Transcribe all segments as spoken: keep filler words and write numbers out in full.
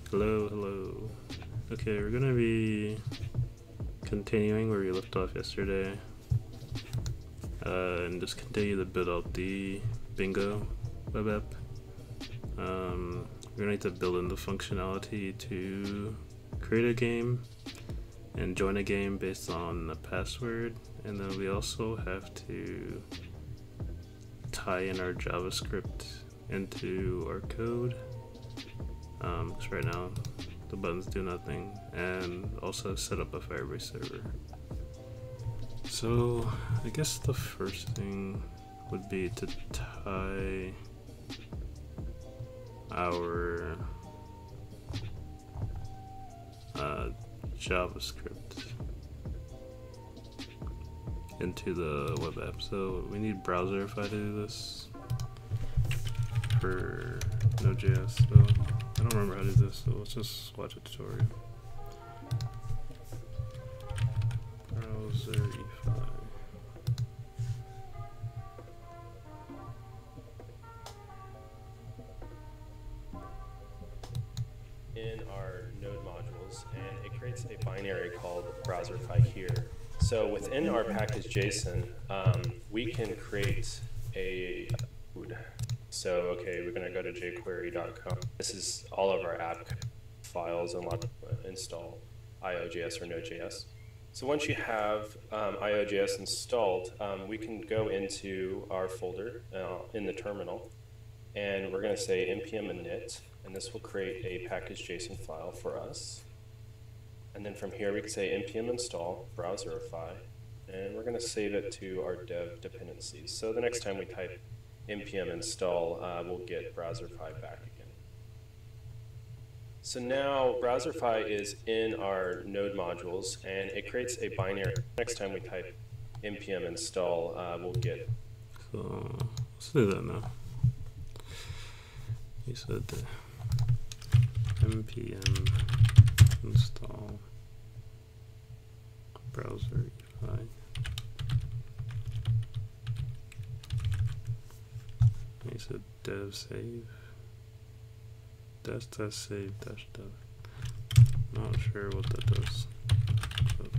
Hello, hello. Okay, we're gonna be continuing where we left off yesterday, uh, and just continue to build out the Bingo web app. Um, we're gonna need to build in the functionality to create a game and join a game based on a password, and then we also have to tie in our JavaScript into our code, um, because right now the buttons do nothing, and also set up a Firebase server. So I guess the first thing would be to tie our uh, JavaScript into the web app. So we need Browserify to do this for Node.js. So I don't remember how to do this, so let's just watch a tutorial. Browserify. In our node modules, and it creates a binary called Browserify here. So within our package JSON, um, we can create a code. So okay, we're going to go to jQuery dot com. This is all of our app files and what install I O J S or Node.js. So once you have um, I O J S installed, um, we can go into our folder uh, in the terminal, and we're going to say npm init, and this will create a package JSON file for us. And then from here we can say npm install Browserify, and we're going to save it to our dev dependencies. So the next time we type npm install, uh, we'll get Browserify back again. So now Browserify is in our node modules, and it creates a binary. Next time we type npm install, uh, we'll get. So let's do that now. You said the npm install Browserify. You said dev save dash dash save dash dev. Not sure what that does. But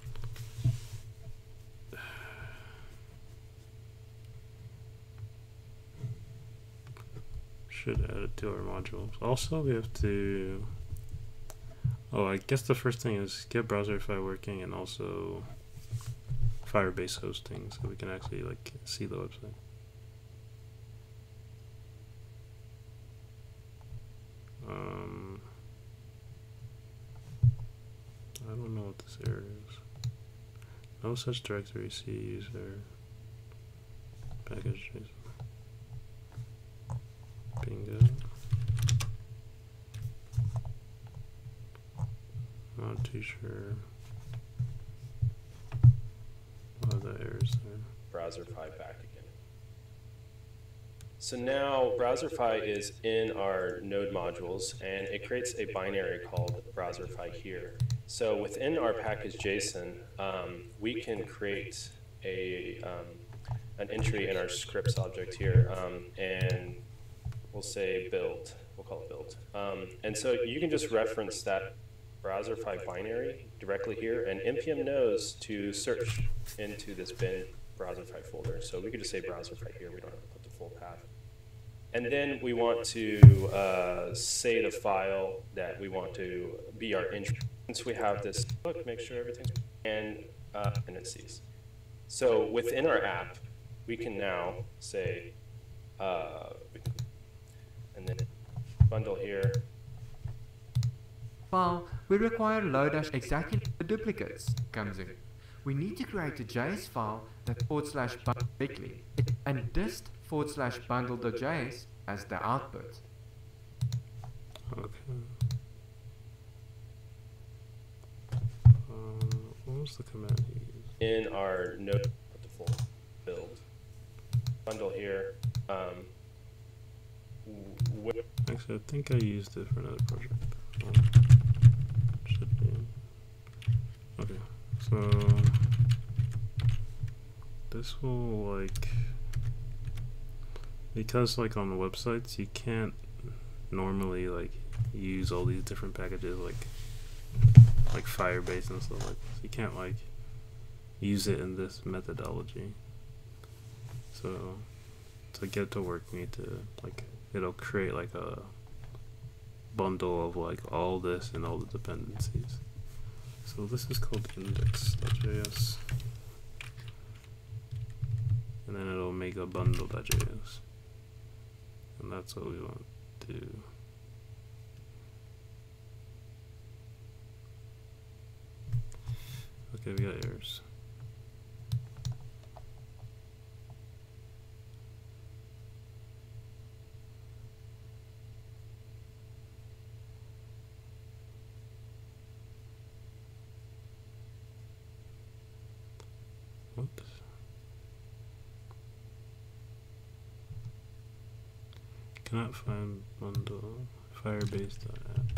should add it to our modules. Also, we have to. Oh, I guess the first thing is get Browserify working, and also Firebase hosting, so we can actually like see the website. Um, I don't know what this error is. No such directory. C user package JSON. Bingo. Not too sure why the errors there. Browserify back again. So now Browserify is in our node modules, and it creates a binary called Browserify here. So within our package JSON, um, we can create a um, an entry in our scripts object here, um, and we'll say build. We'll call it build. Um, and so you can just reference that Browserify binary directly here, and npm knows to search into this bin Browserify folder. So we could just say Browserify here. We don't have to put the full path. And then we want to uh, say the file that we want to be our entry. Once we have this, look, make sure everything's and uh, dependencies. So within our app, we can now say, uh, and then bundle here. File, we require low dash exactly the duplicates comes in. We need to create a J S file that forward slash bundle directly and dist forward slash bundle.js as the output. Okay. Um, what was the command you used? In our node, the full build bundle here. Um, Actually, I think I used it for another project. Um, should be. Okay, so this will like, because like on the websites you can't normally like use all these different packages like like Firebase and stuff like this. You can't like use it in this methodology. So to get it to work, you need to like it'll create like a bundle of like all this and all the dependencies. So this is called index.js, and then it'll make a bundle.js, and that's what we want to do. Okay, we got errors. What? Cannot find bundle firebase.app.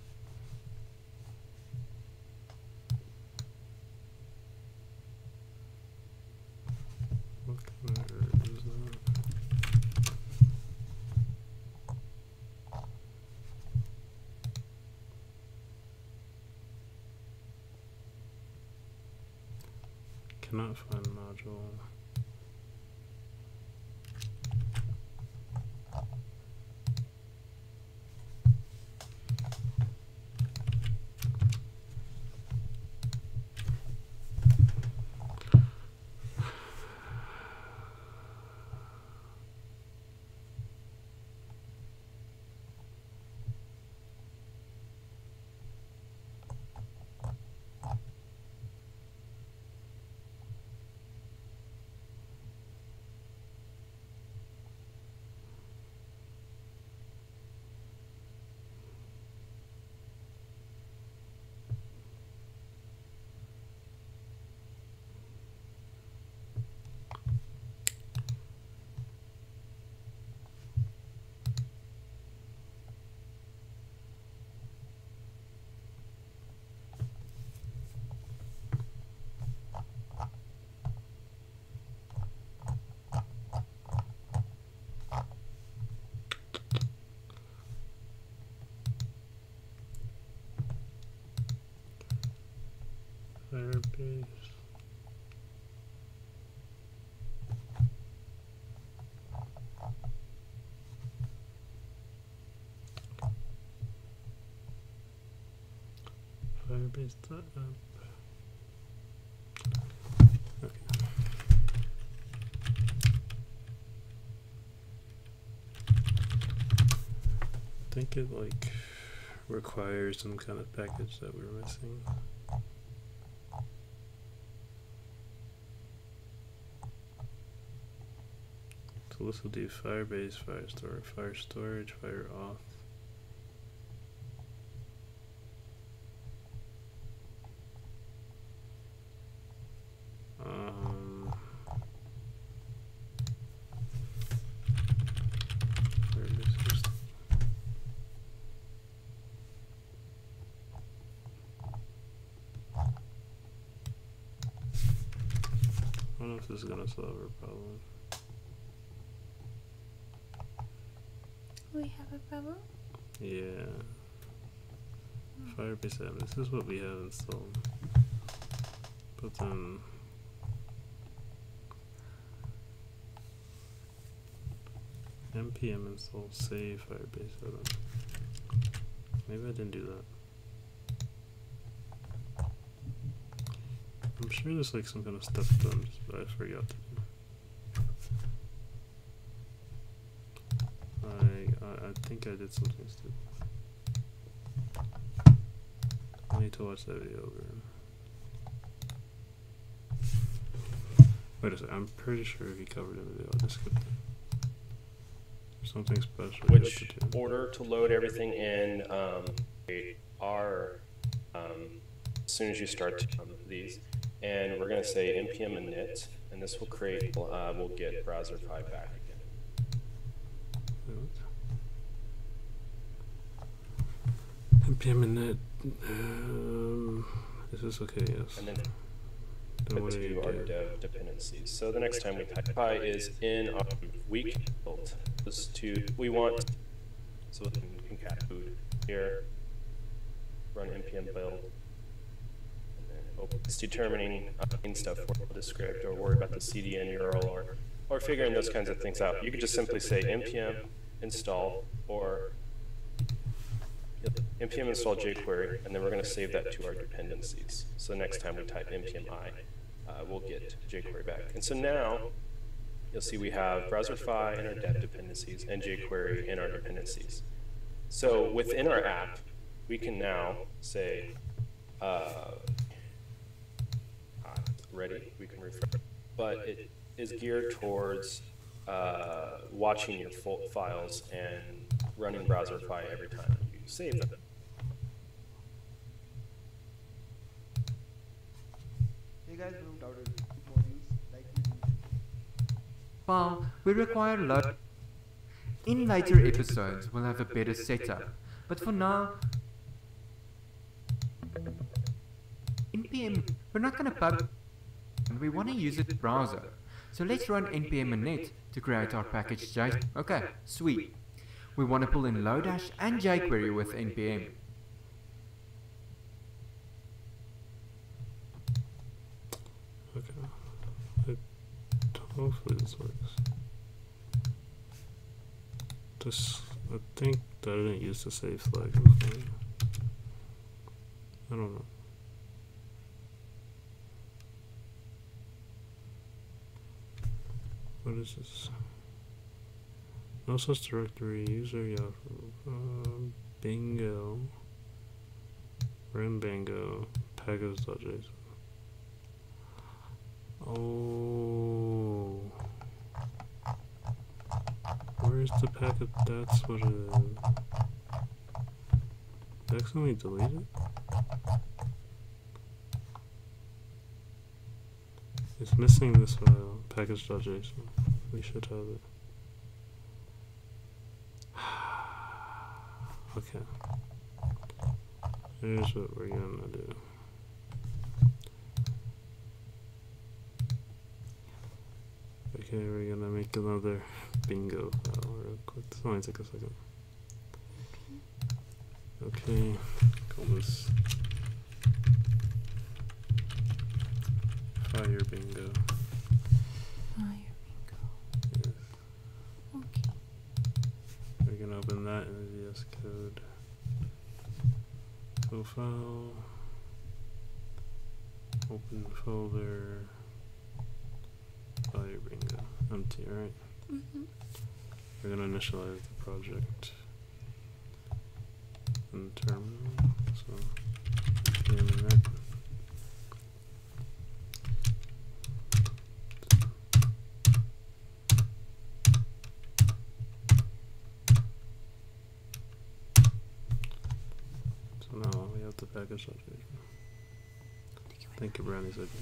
What kind of error is that? Cannot find module. Firebase. Firebase.app. Okay. I think it like requires some kind of package that we're missing. So this will do Firebase, Firestore, Fire Storage, Fire Auth. Um, Firebase first. I don't know if this is gonna solve our problem. We have a problem? Yeah. Firebase admin. This is what we have installed. But then npm install save Firebase admin. Maybe I didn't do that. I'm sure there's like some kind of stuff done, but I forgot to do. I, I, I think I did something stupid. I need to watch that video over. Wait a second, I'm pretty sure he covered it in the video. I just skipped it. Something special. Which order to load everything in um, are um, as soon as you start um, these. And we're going to say npm init, and this will create, uh, we'll get Browserify back again. npm init. Um, is this okay? Yes. And then put to our dev dependencies. So the next time we type py is in um, week build. This to we want so we can concat food. here, run npm build, and then open. It's determining uh, main stuff for the script, or worry about the C D N U R L, or, or figuring those kinds of things out. You could just simply say npm install, or npm install jQuery, and then we're going to save that to our dependencies. So next time we type npm I, uh, we'll get jQuery back. And so now, you'll see we have Browserify in our dev dependencies and jQuery in our dependencies. So within our app, we can now say, uh, ready, we can refresh, but it is geared towards uh, watching your full files and running Browserify every time you save them. Hey guys, we downloaded modules like we do. Well, we require load. In later episodes, we'll have a better setup. But for now, npm, we're not going to pub, and we want to use it in browser. So let's run npm init to create our package JSON. Okay, sweet. We want to pull in Lodash and jQuery with npm. Okay. It, hopefully this works. This, I think that I didn't use the save flag. Okay. I don't know. What is this? No such directory, user Yahoo, uh, bingo, rambango, package.json. Oh, where's the packet? That's what it is. Did I accidentally delete it? It's missing this file, package.json. We should have it. Okay. Here's what we're gonna do. Okay, we're gonna make another bingo file real quick. This only take a second. Okay, call this Fire Bingo. Fire bingo. Yes. Okay. We're gonna open that in the V S Code profile. Open folder. Fire Bingo. Empty, alright? Mm-hmm. We're gonna initialize the project in the terminal. So npm init. So now we have the package update. Thank you, Brownie said.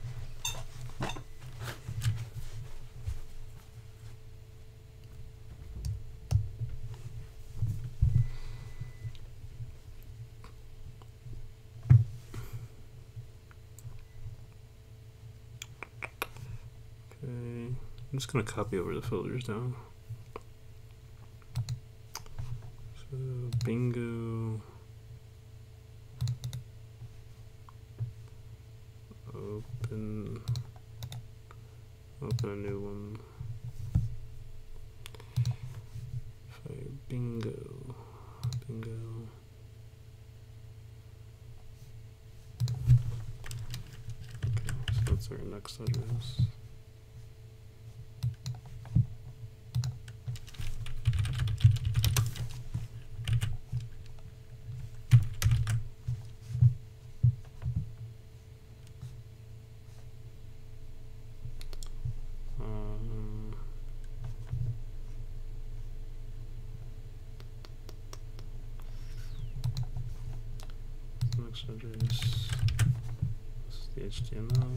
Okay, I'm just gonna copy over the filters now. So bingo. Open, open a new one. Fire bingo, bingo. Okay, so that's our next address. Address. This is the H T M L.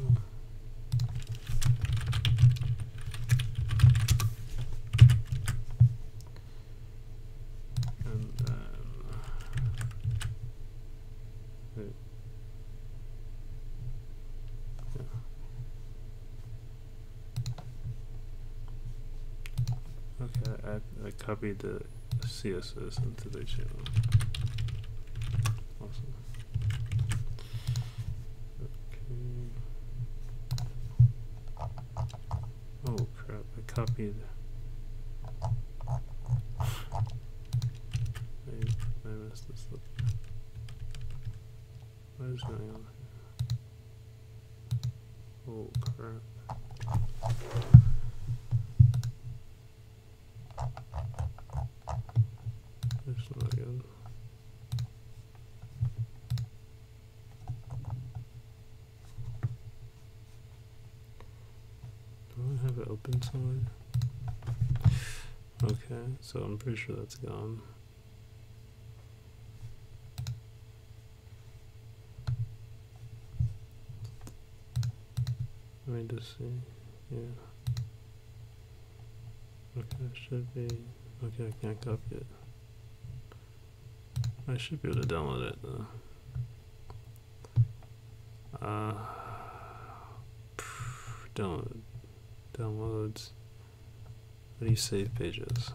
And then wait. Yeah. Okay, I, I copied the C S S into the H T M L. copied. I, I messed this up. What is going on here? Oh crap. That's not good. Do I have it open somewhere? Okay, so I'm pretty sure that's gone. Let me just see. Yeah. Okay, it should be. Okay, I can't copy it. I should be able to download it though. Uh, download. Downloads. How do you save pages?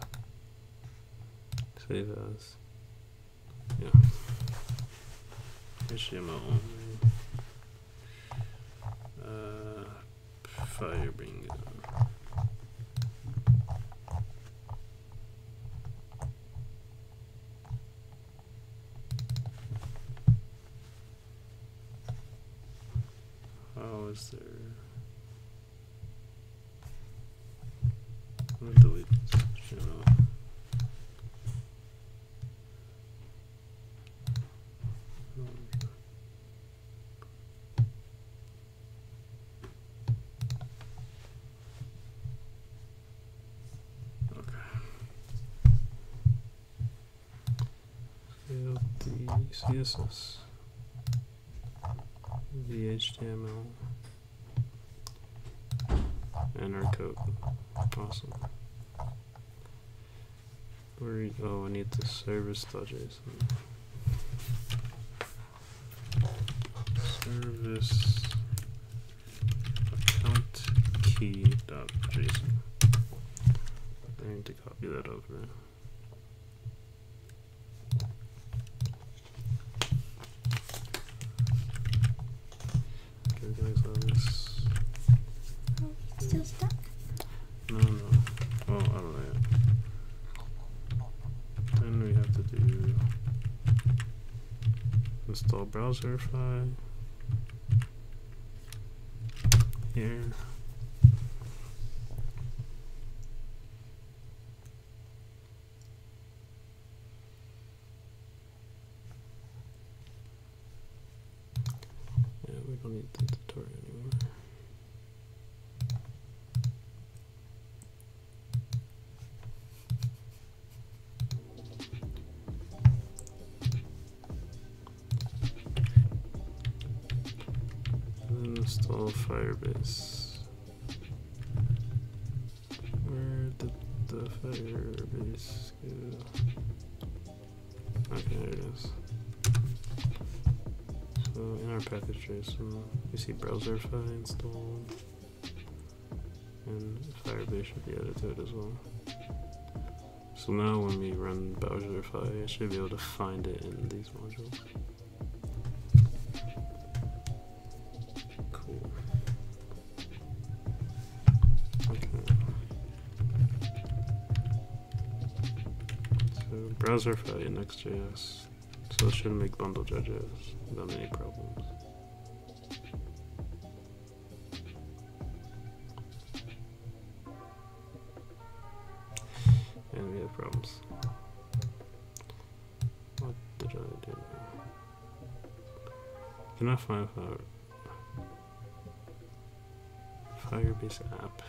Save as. Yeah. H T M L only. Uh, Firebingo. How is there? I'm gonna delete this channel. The C S S, the H T M L, and our code. Awesome. Where? Oh, I need the service.json. Service account key.json. I need to copy that over. Oh, it's still stuck? No, no. Well, I don't know yet. Then we have to do install Browserify here. Yeah, we don't need the tutorial anymore. Install Firebase. Where did the Firebase go? Okay, there it is. So in our package JSON, we see Browserify installed, and Firebase should be added to it as well. So now when we run Browserify, I should be able to find it in these modules. Browserify in Next.js, so it shouldn't make bundle.js without any problems. And we have problems. What did I do? Can I find out Firebase app?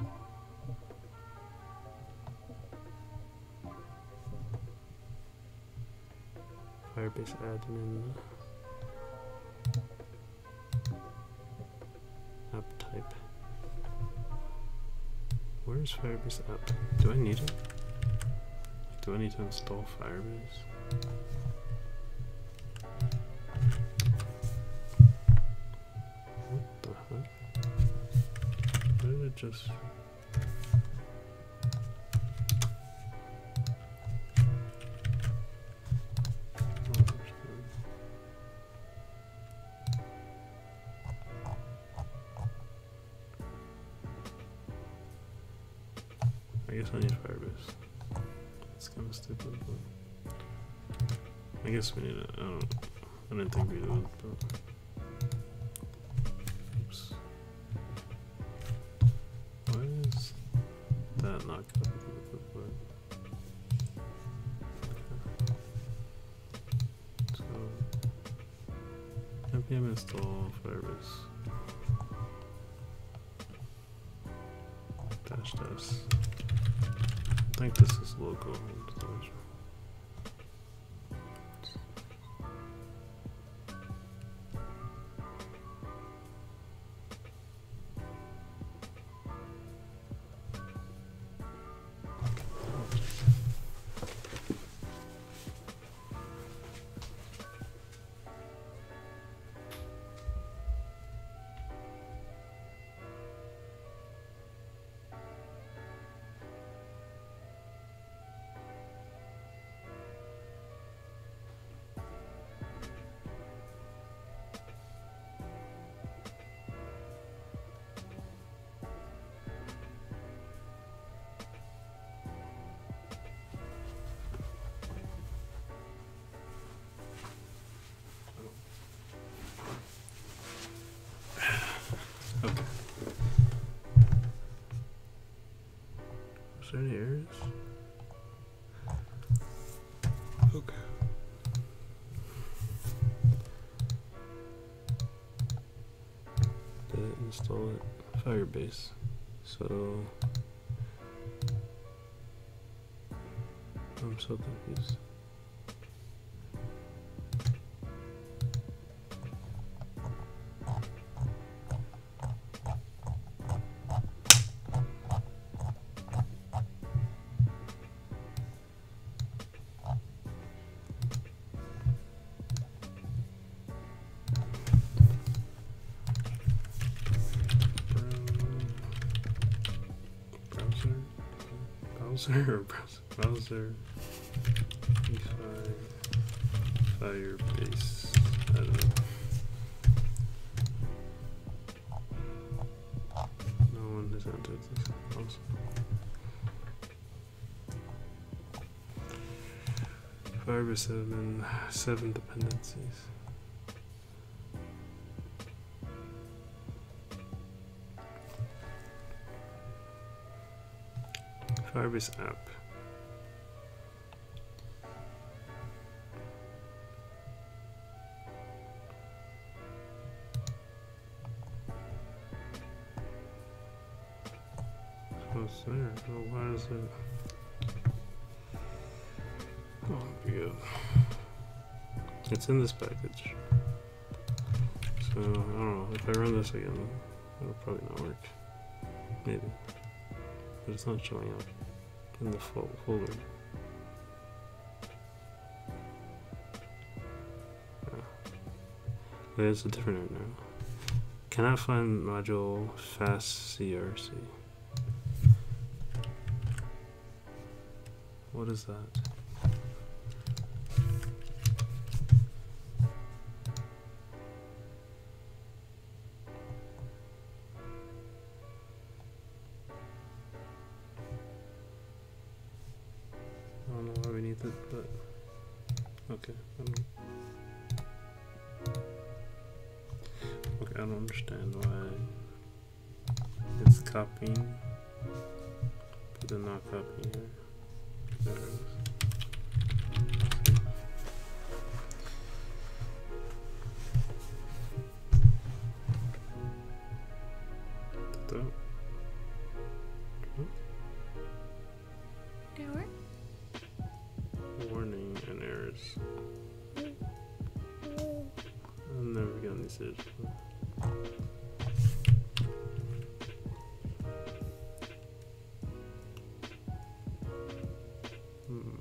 Firebase admin app type. Where is Firebase app? Do I need it? Do I need to install Firebase? What the heck? Why did it just... guess I need Firebase. It's kind of stupid, but I guess we need it. I don't. I didn't think we would, but. Oops. Why is that not covered with the foot? So npm install Firebase. Dash dash. I think this is local installation. Okay. Is there any errors? Okay. Did it install it? Firebase. So I'm so confused. Browser or browser, browser, Firebase, I don't know. No one has entered this also. Firebase seven, seven dependencies. Firebase app. So it's there. Oh, why is it? Oh, yeah. It's in this package. So I don't know. If I run this again, it'll probably not work. Maybe. But it's not showing up in the fo folder. Yeah. Wait, it's a different error now. Cannot find module fastcrc. What is that? I don't know why we need it, but okay. I don't, okay, I don't understand why it's copying, but then not copying here. There it is. Did that? Did it work? Warning and errors. I've never gotten these errors before. Hmm.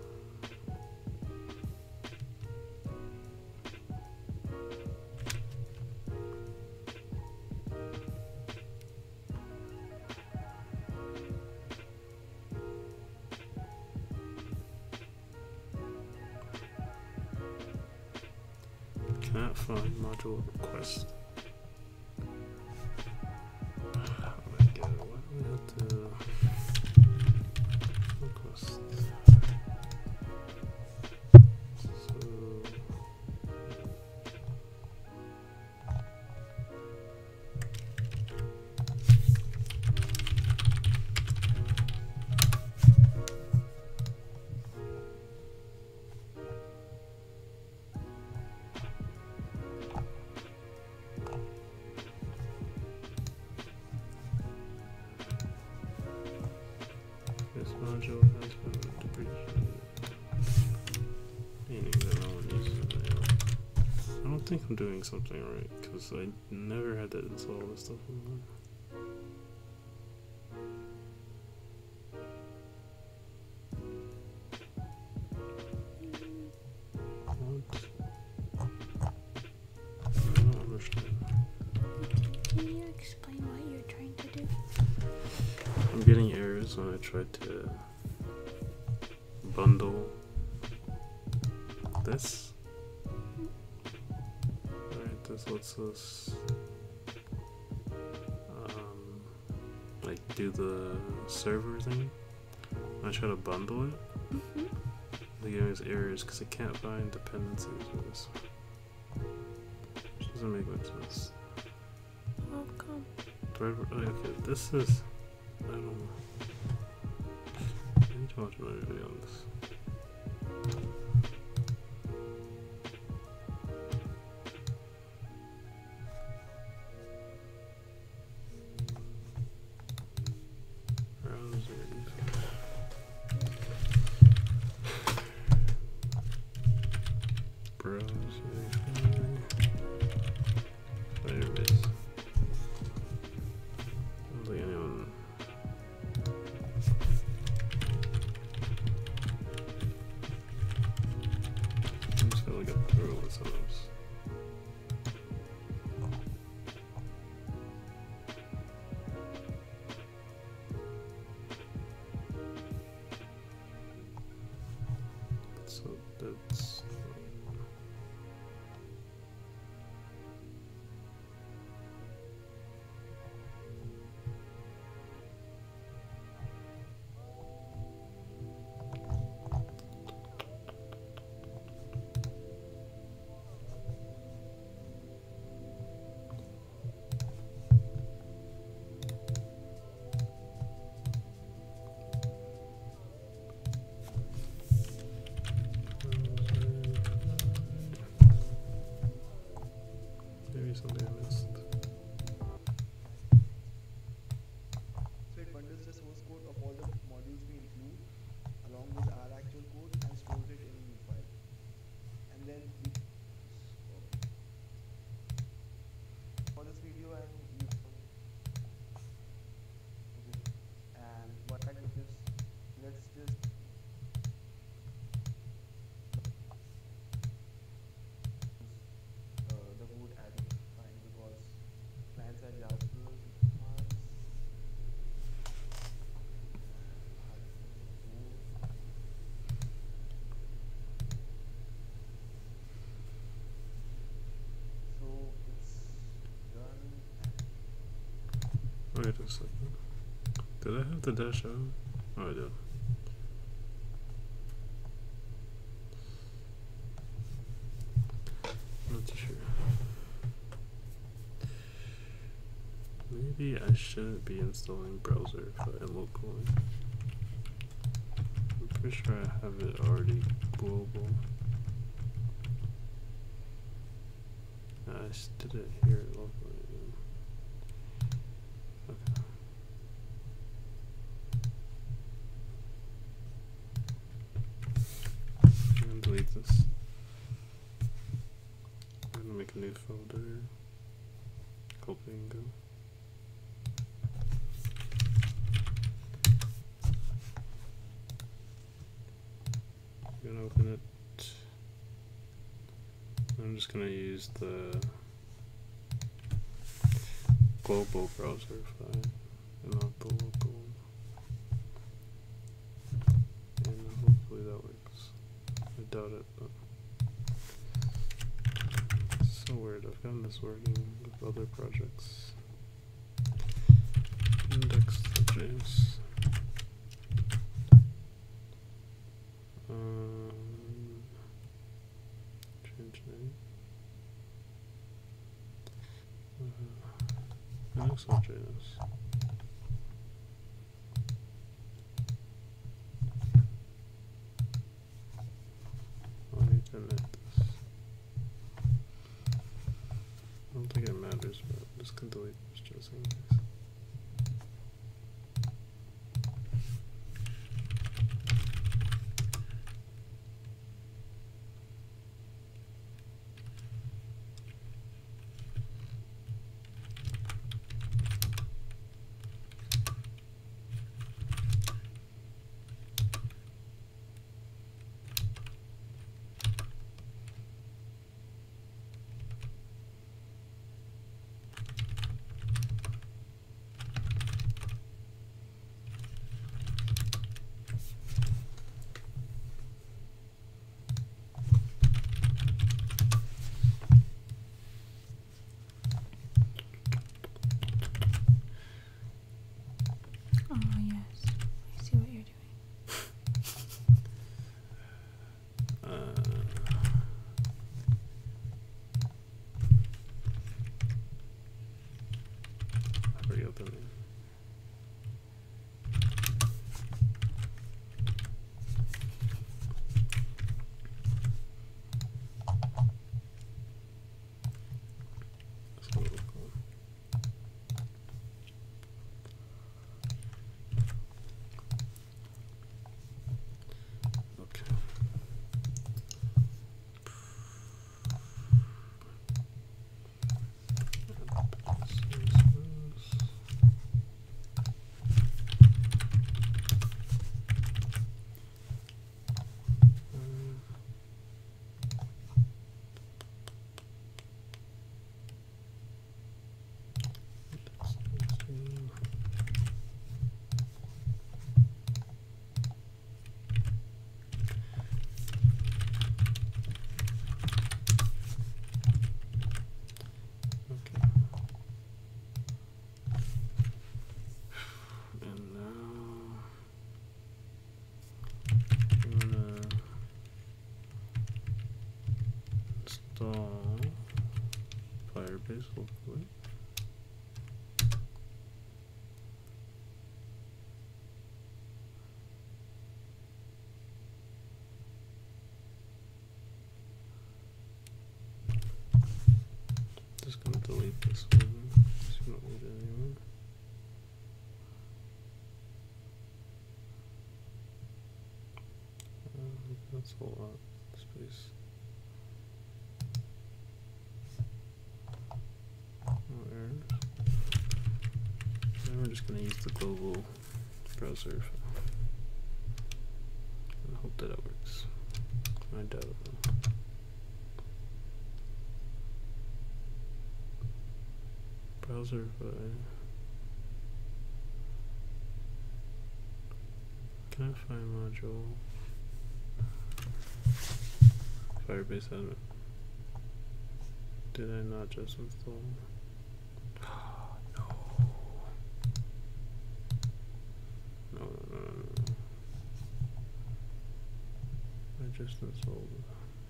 Cannot find module request. Oh my god, why do we have to think I'm doing something right, because I never had to install this stuff online. What? I don't understand. Can you explain what you're trying to do? I'm getting errors when I try to bundle this. Alright, this lets us um, like do the server thing. When I try to bundle it, Mm-hmm. they give us errors because I can't find dependencies for this. Which doesn't make much sense. How come? Do I, oh, okay, this is. I don't know. I need to watch another video on this. So that's maybe something I missed. So it bundles the source code of all the modules we include along with our actual code and stores it in a new file. And then we so for this video and you and what I do is let's just uh, the code as fine because clients are JavaScript files. So it's done. Wait a second. Did I have the dash out? Oh, I did. Not too sure. Maybe I shouldn't be installing browser if I am locally. I'm pretty sure I have it already global. I just did it here locally. Okay. I'm gonna delete this. I'm gonna make a new folder called Bingo. I'm gonna open it. I'm just gonna use the global browser file and not the local one. And hopefully that works. I doubt it, but it's so weird. I've gotten this working with other projects. Index.js. Um, change name. Uh, Index.js. I need to edit this. I don't think it matters, but I'm just gonna delete this just in case. install Firebase locally. Just gonna delete this one. So you don't need it anymore. Uh, that's a lot of space. No errors. Then we're just gonna use the global browser. I hope that it works. I doubt it will. Browser file. Can I find module? Firebase admin. Did I not just install? No. No, no, no, no, no. I just installed it.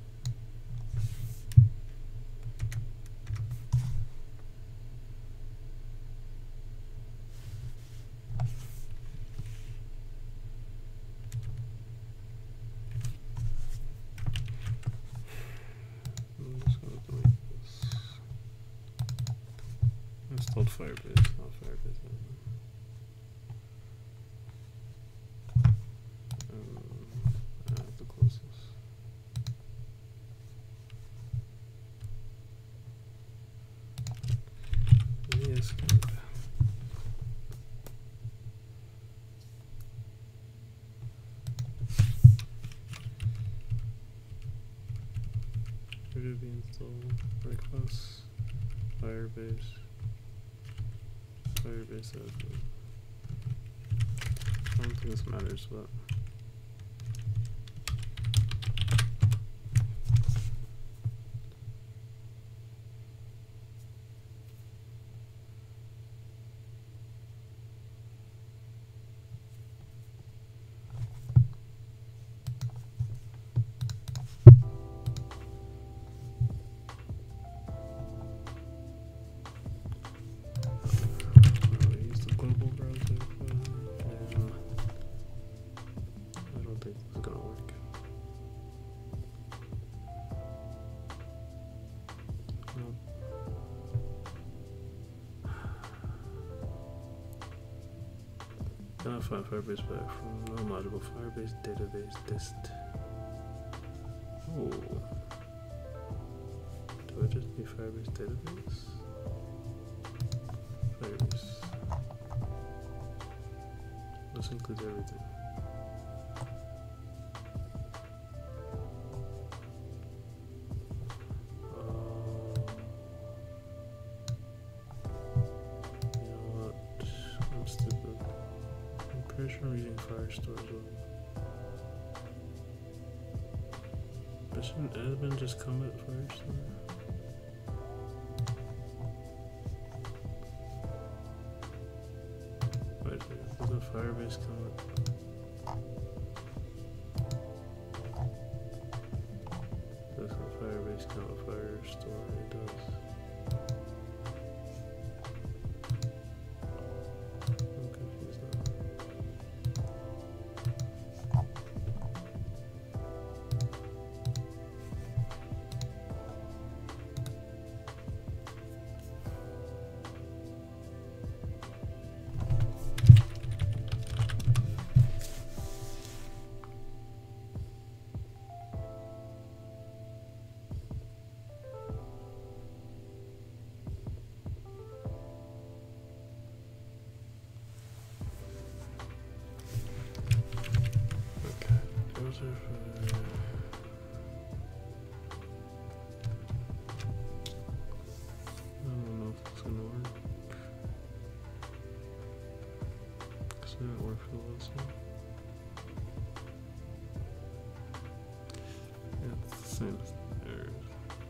I'm just gonna delete this. I installed Firebase, not Firebase admin. Um, I have to close this. Yes, good. Ruby install, request, Firebase, Firebase admin. I don't think this matters, but I'll use the global browser. But, um, I don't think this is gonna work. Nope. Cannot find Firebase back from no module Firebase database dist. Oh. Do I just need Firebase database? Firebase. This includes everything. Um, you know what? I'm stupid. I'm pretty sure I'm using Firestore as well. But shouldn't admin just come at Firestore? Wait, wait, doesn't Firebase come at? Doesn't Firebase come at Firestore? It does. I'm confused now. Okay, those are for. I don't know if it's gonna work. Cause it didn't work for the last one. Yeah, it's the same errors.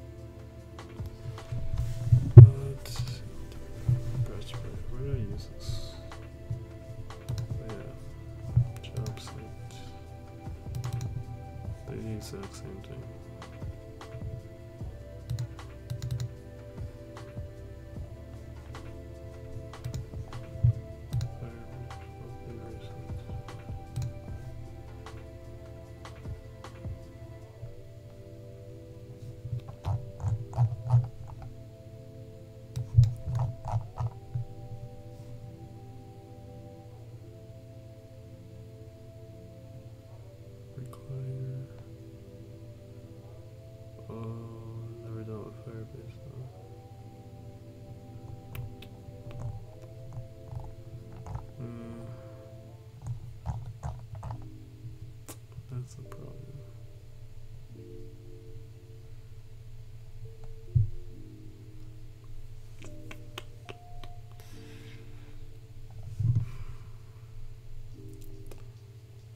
But Raspberry, where do I use this? Oh, yeah, job site. They're the exact same thing.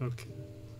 Okay.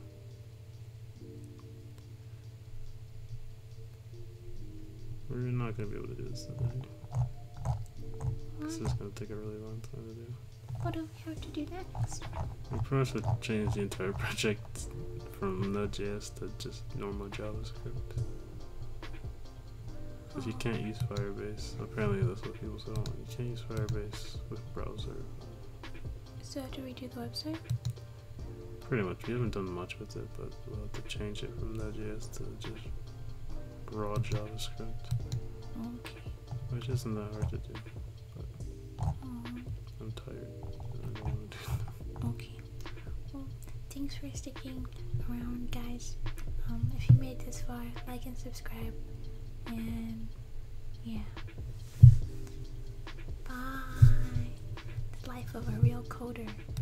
We're not gonna be able to do this today. This is gonna take a really long time to do. What do we have to do next? We pretty much would change the entire project from Node.js to just normal JavaScript. Because you can't use Firebase. Apparently that's what people say. You can't use Firebase with browser. So do we do the website? Pretty much. We haven't done much with it, but we'll have to change it from Node.js to just raw JavaScript. Okay. Which isn't that hard to do. Um, I'm tired. And I don't want to do that. okay. Well, thanks for sticking around, guys. Um, if you made this far, like and subscribe. And yeah. Bye. The life of a real coder.